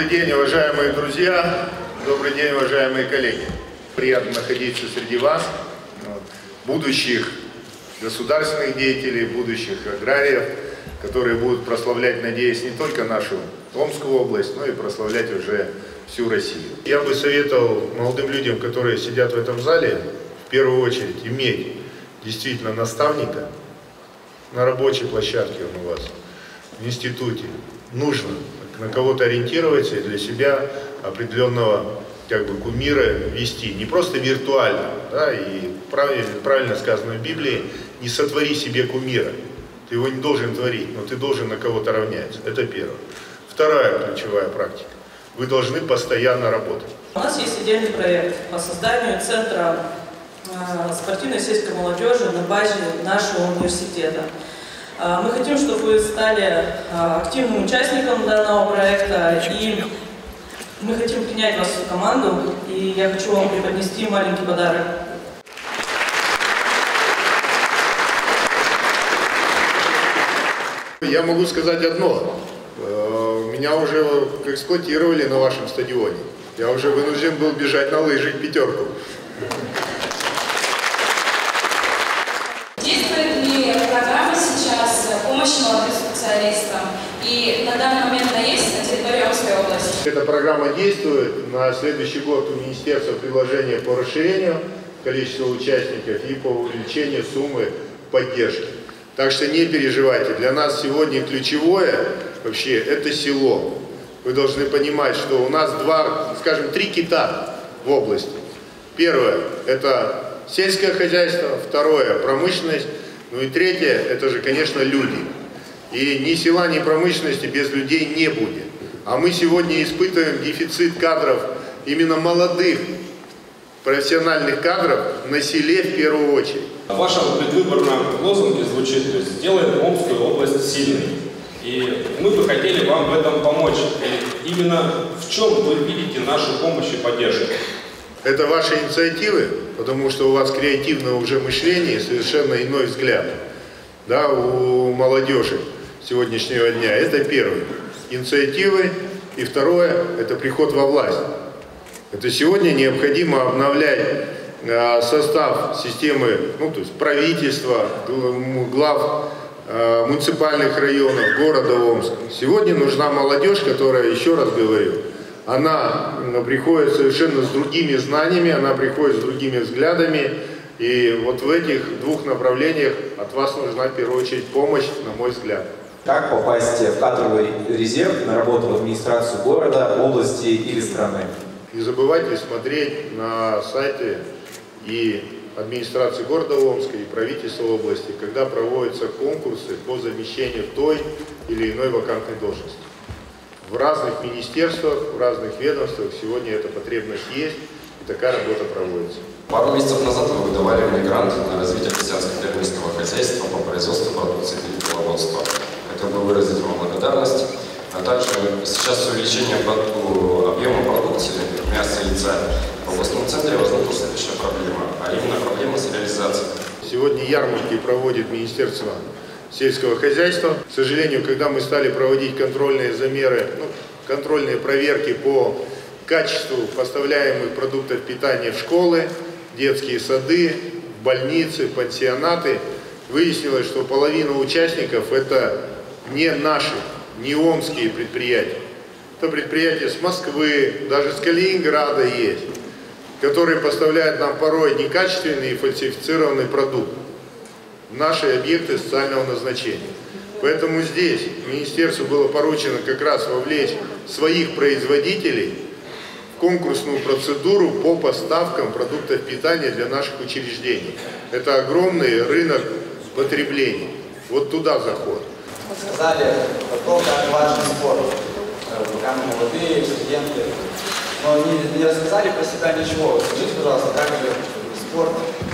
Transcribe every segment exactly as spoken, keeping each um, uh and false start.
Добрый день, уважаемые друзья, добрый день, уважаемые коллеги. Приятно находиться среди вас, будущих государственных деятелей, будущих аграриев, которые будут прославлять, надеюсь, не только нашу Омскую область, но и прославлять уже всю Россию. Я бы советовал молодым людям, которые сидят в этом зале, в первую очередь иметь действительно наставника на рабочей площадке он у вас, в институте. Нужно на кого-то ориентироваться и для себя определенного как бы кумира вести. Не просто виртуально, да, и правильно, правильно сказано в Библии, не сотвори себе кумира. Ты его не должен творить, но ты должен на кого-то равняться. Это первое. Вторая ключевая практика. Вы должны постоянно работать. У нас есть отдельный проект по созданию центра спортивной сельской молодежи на базе нашего университета. Мы хотим, чтобы вы стали активным участником данного проекта, и мы хотим принять вас в команду, и я хочу вам преподнести маленький подарок. Я могу сказать одно. Меня уже эксплуатировали на вашем стадионе. Я уже вынужден был бежать на лыжи в пятерку. Действует ли программа сейчас помощи молодым специалистам? И на данный момент она есть на территории Омской области? Эта программа действует. На следующий год у министерства предложение по расширению количества участников и по увеличению суммы поддержки. Так что не переживайте. Для нас сегодня ключевое вообще это село. Вы должны понимать, что у нас два, скажем, три кита в области. Первое – это сельское хозяйство, второе – промышленность, ну и третье – это же, конечно, люди. И ни села, ни промышленности без людей не будет. А мы сегодня испытываем дефицит кадров, именно молодых, профессиональных кадров на селе в первую очередь. В вашем предвыборном лозунге звучит: «Сделаем Омскую область сильной». И мы бы хотели вам в этом помочь. И именно в чем вы видите нашу помощь и поддержку? Это ваши инициативы, потому что у вас креативное уже мышление, совершенно иной взгляд, да, у молодежи сегодняшнего дня. Это первое. Инициативы. И второе – это приход во власть. Это сегодня необходимо обновлять э, состав системы, ну, то есть правительства, глав э, муниципальных районов, города Омска. Сегодня нужна молодежь, которая, еще раз говорю, она приходит совершенно с другими знаниями, она приходит с другими взглядами. И вот в этих двух направлениях от вас нужна в первую очередь помощь, на мой взгляд. Как попасть в кадровый резерв на работу в администрацию города, области или страны? Не забывайте смотреть на сайте и администрации города Омска, и правительства области, когда проводятся конкурсы по замещению той или иной вакантной должности. В разных министерствах, в разных ведомствах сегодня эта потребность есть, и такая работа проводится. Пару месяцев назад вы выдавали мне грант на развитие крестьянско-фермерского хозяйства по производству продукции для пчеловодства. Хотел бы выразить вам благодарность. А также сейчас с увеличением объема продукции, мяса и яйца, в областном центре возникла следующая проблема, а именно проблема с реализацией. Сегодня ярмарки проводит Министерство сельского хозяйства. К сожалению, когда мы стали проводить контрольные замеры, ну, контрольные проверки по качеству поставляемых продуктов питания в школы, детские сады, больницы, пансионаты, выяснилось, что половина участников это не наши, не омские предприятия. Это предприятия с Москвы, даже с Калининграда есть, которые поставляют нам порой некачественный и фальсифицированный продукт в наши объекты социального назначения. Поэтому здесь министерству было поручено как раз вовлечь своих производителей в конкурсную процедуру по поставкам продуктов питания для наших учреждений. Это огромный рынок потребления. Вот туда заход. Вы сказали о том, как важен спорт. Пока мы молодые, студенты. Но не, не рассказали про себя ничего. Скажите, пожалуйста, как же спорт,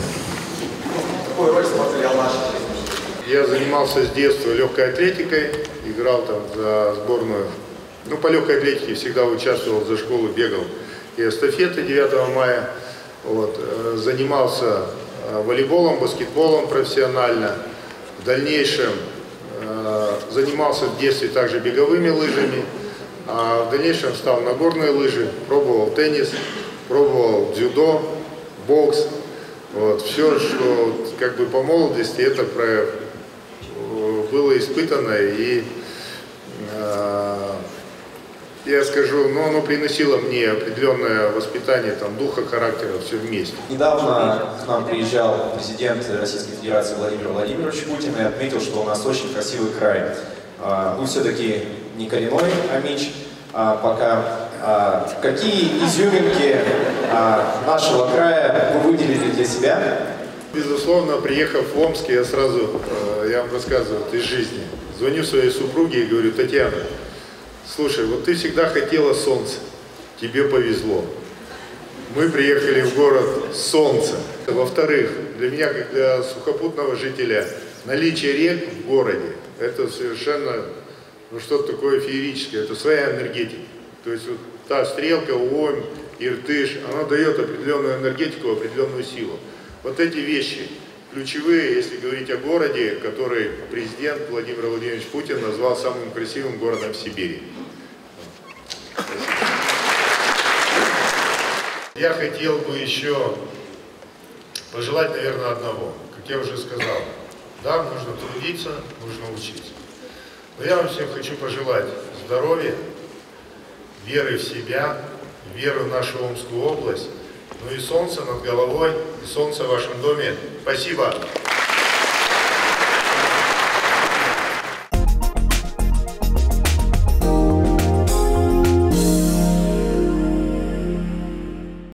какую роль спорт играл в вашей жизни? Я занимался с детства легкой атлетикой, играл там за сборную. Ну, по легкой атлетике всегда участвовал, за школу бегал. И эстафеты девятого мая. Вот. Занимался волейболом, баскетболом профессионально. В дальнейшем занимался в детстве также беговыми лыжами. А в дальнейшем стал на горные лыжи, пробовал теннис, пробовал дзюдо, бокс. Вот. Все, что как бы по молодости, это про, было испытано, и э, я скажу, но оно приносило мне определенное воспитание там, духа, характера, все вместе. Недавно к нам приезжал президент Российской Федерации Владимир Владимирович Путин и отметил, что у нас очень красивый край. Мы все-таки не коренной амич, а пока. Какие изюминки нашего края вы выделили для себя? Безусловно, приехав в Омск, я сразу, я вам рассказываю из жизни. Звоню своей супруге и говорю: Татьяна, слушай, вот ты всегда хотела солнца, тебе повезло. Мы приехали в город солнца. Во-вторых, для меня, как для сухопутного жителя, наличие рек в городе, это совершенно ну, что-то такое феерическое, это своя энергетика. То есть вот та стрелка, Уомь, Иртыш, она дает определенную энергетику, определенную силу. Вот эти вещи ключевые, если говорить о городе, который президент Владимир Владимирович Путин назвал самым красивым городом в Сибири. Я хотел бы еще пожелать, наверное, одного. Как я уже сказал, да, нужно трудиться, нужно учиться. Но я вам всем хочу пожелать здоровья, веры в себя, веры в нашу Омскую область, ну и солнце над головой, и солнце в вашем доме. Спасибо!